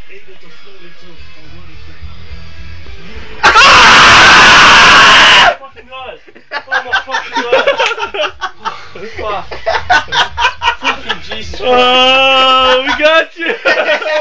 able to float into a running thing. Fucking god! Oh my fucking god! Fuck. Fucking Jesus Christ. Oh, we got you!